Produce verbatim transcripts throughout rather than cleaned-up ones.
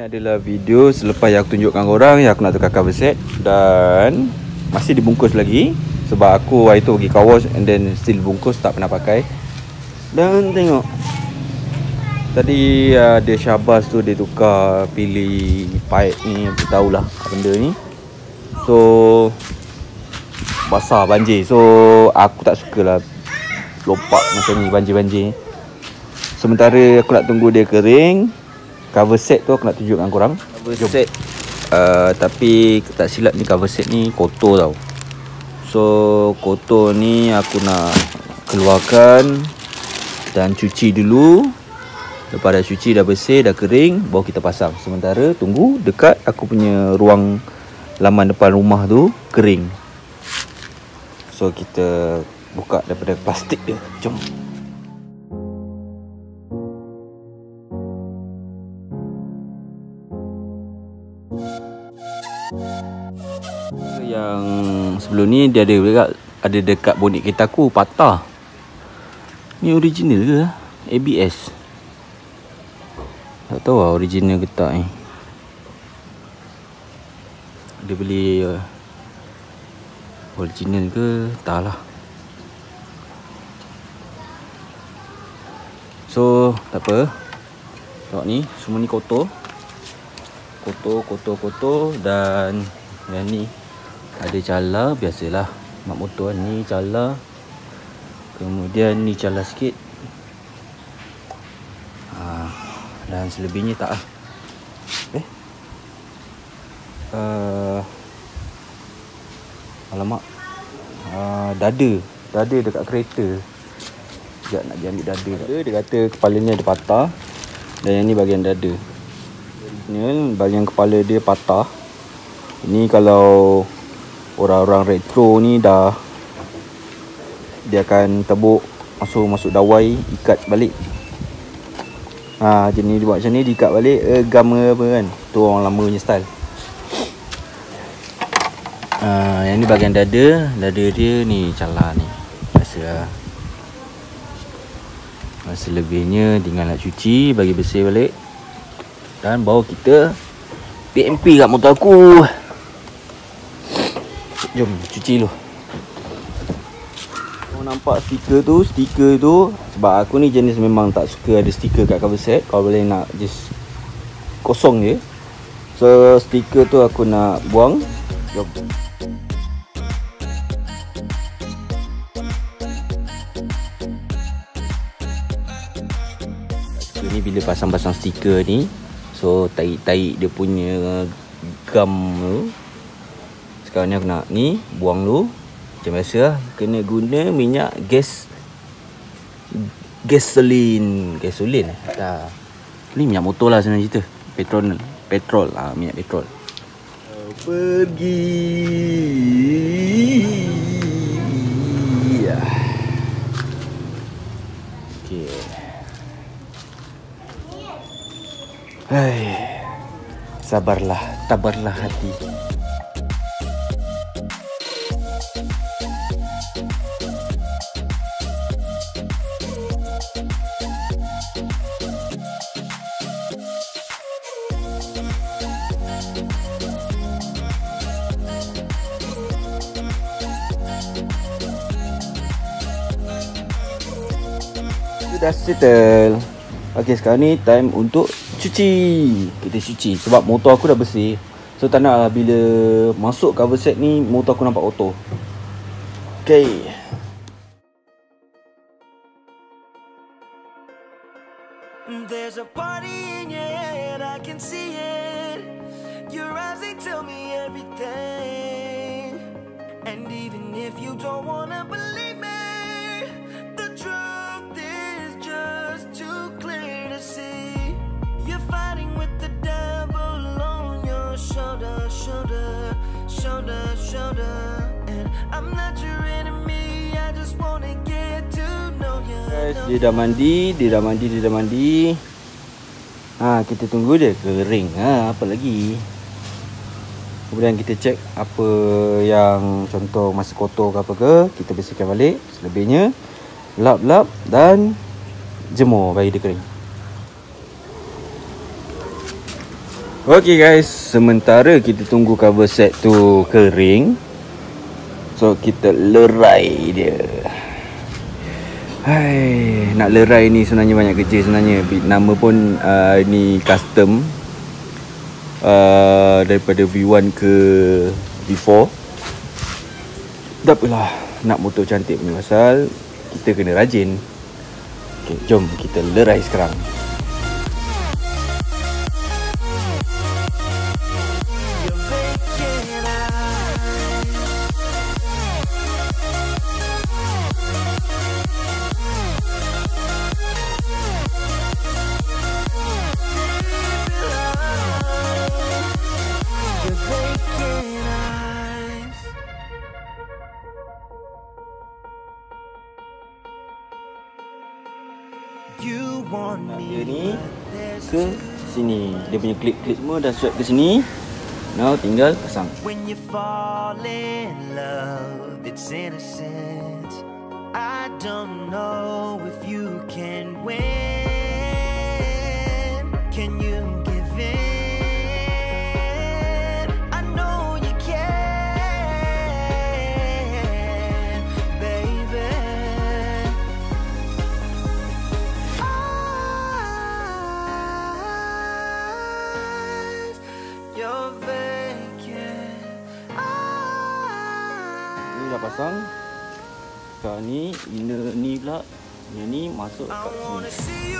Ini adalah video selepas yang aku tunjukkan korang yang aku nak tukar cover set. Dan masih dibungkus lagi sebab aku hari tu pergi car wash and then still bungkus, tak pernah pakai. Dan tengok tadi ada uh, Syabas tu dia tukar pilih pipe ni, aku tahulah apa benda ni. So basah banjir. So aku tak sukalah lompak macam ni banjir-banjir. Sementara aku nak tunggu dia kering, cover set tu aku nak tunjukkan korang. Cover Jom. set uh, tapi tak silap ni cover set ni kotor tau. So kotor ni aku nak keluarkan dan cuci dulu. Lepas dah cuci, dah bersih, dah kering, baru kita pasang. Sementara tunggu dekat aku punya ruang laman depan rumah tu kering. So kita buka daripada plastik dia. Jom. Yang sebelum ni dia ada dekat, ada dekat bonet kereta aku patah. Ni original ke? A B S. Tak tahu lah original ke tak ni. Dia beli uh, original ke tak lah. So tak apa. Tengok ni, semua ni kotor. Kotor, kotor, kotor. Dan yang ni ada cala, biasalah mak motor ni cala. Kemudian ni cala sikit. ha, Dan selebihnya tak lah. Eh uh, Alamak, uh, Dada Dada dekat kereta. Sekejap nak pergi ambil dada. Dia kata kepala ni ada patah. Dan yang ni bahagian dada. Ni bahagian kepala dia patah. Ini kalau orang-orang retro ni dah, dia akan tebuk, masuk masuk dawai, ikat balik. Ha, jenis dia buat macam ni, diikat balik, eh, gam apa kan. Tu orang lama punya style. Ha, yang ni bahagian dada. Dada dia ni cala ni. Biasalah. Selebihnya tinggal nak cuci, bagi bersih balik. Dan bawa kita P M P kat motor aku. Jom cuci dulu. Kau nampak stiker tu, stiker tu sebab aku ni jenis memang tak suka ada stiker kat cover set. Kau boleh nak just kosong je. So stiker tu aku nak buang. Jom. Ni bila pasang-pasang stiker ni, so tarik-tarik dia punya gam tu. Sekarang ni aku nak ni buang dulu. Macam biasa lah, kena guna minyak gas, gasolin, gasolin eh? Tak. Ni minyak motor lah sebenarnya cerita. Petrol, petrol lah, minyak petrol. Pergi. Okey. Hai. Sabarlah, tabarlah hati. Dah settle. Okay, sekarang ni time untuk cuci. Kita cuci sebab motor aku dah bersih. So tak nak lah bila masuk cover set ni motor aku nampak kotor. Okay. There's a party in your head, I can see it. Your eyes, they tell me everything. And even if you don't wanna believe me, shoulder, shoulder, shoulder, and I'm not your enemy. I just wanna get to know you. Guys, dia dah mandi, dia dah mandi, dia dah mandi. Ha, kita tunggu dia kering. Ha, apa lagi? Kemudian kita cek apa yang contoh masih kotor ke apa ke, kita bersihkan balik. Selebihnya lap-lap dan jemur bagi dia kering. Okay guys, sementara kita tunggu cover set tu kering, so kita lerai dia. Hai, nak lerai ni sebenarnya banyak kerja sebenarnya. Nama pun uh, ni custom uh, daripada V one ke V four. Tak apalah, nak motor cantik punya pasal kita kena rajin. Okay, jom kita lerai sekarang. Dia ni ke sini. Dia punya klip-klip semua dah swap ke sini. Now tinggal pasang. When you fall in love, it's innocent. I don't know if you can win. Can you give in? I know you can, baby. You're vacant. Ni dah pasang. Sekarang ni, inner ni pula, yang ni masuk kat sini.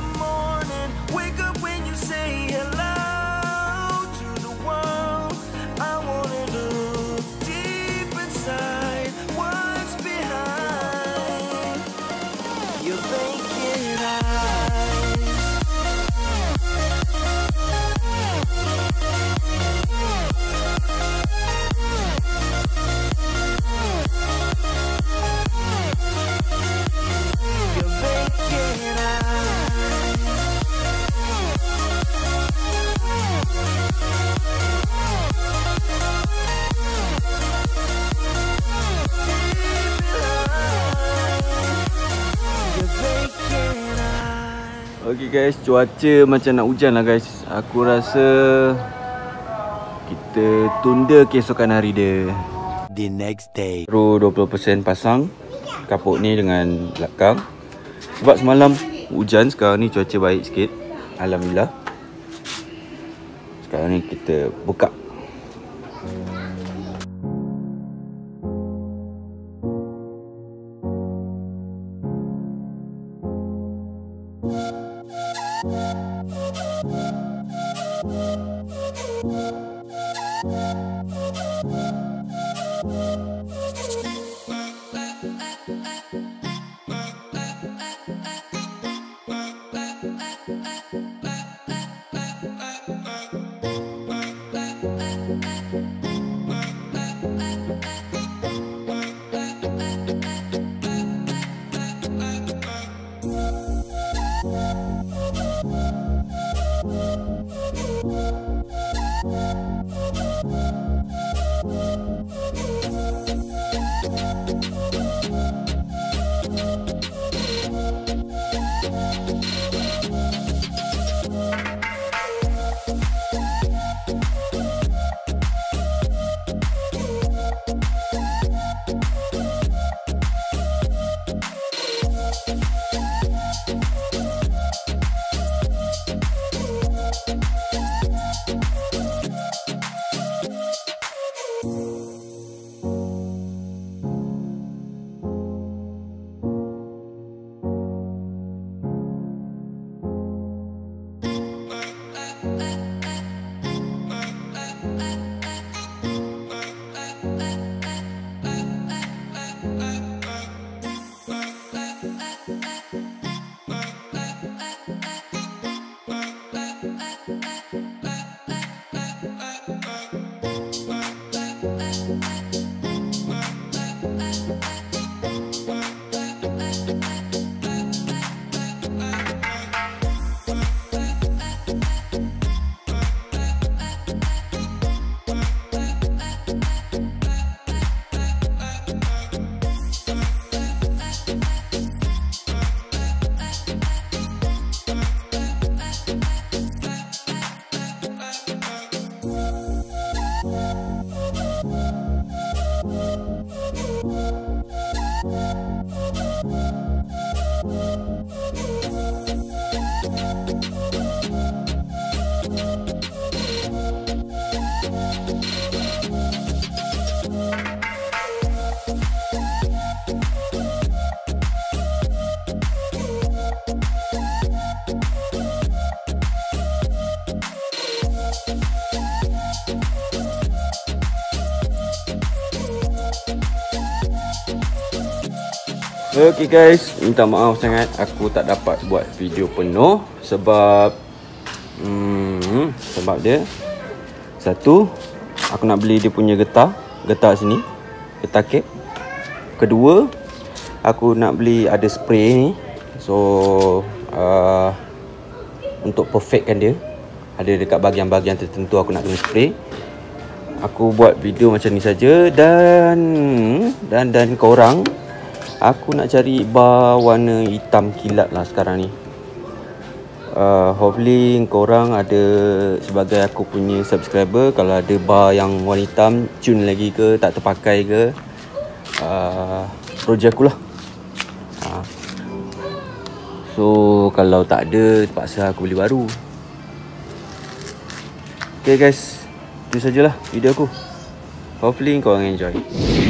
Okay guys, cuaca macam nak hujan lah guys. Aku rasa kita tunda keesokan hari dia. The next day. Terus dua puluh peratus pasang kapuk ni dengan belakang. Sebab semalam hujan, sekarang ni cuaca baik sikit. Alhamdulillah. Sekarang ni kita buka. Okay guys, minta maaf sangat aku tak dapat buat video penuh sebab hmm, sebab dia satu, aku nak beli dia punya getah, getah sini, getah kek. Kedua, aku nak beli ada spray ni. So uh, untuk perfectkan dia, ada dekat bahagian-bahagian tertentu aku nak kena spray. Aku buat video macam ni saja dan dan dan korang, aku nak cari bar warna hitam kilat lah sekarang ni. Uh, hopefully korang ada sebagai aku punya subscriber, kalau ada bar yang warna hitam cun lagi ke tak terpakai ke, uh, projek aku lah. uh. So kalau tak ada, terpaksa aku beli baru. Okay guys, itu sajalah video aku. Hopefully korang enjoy.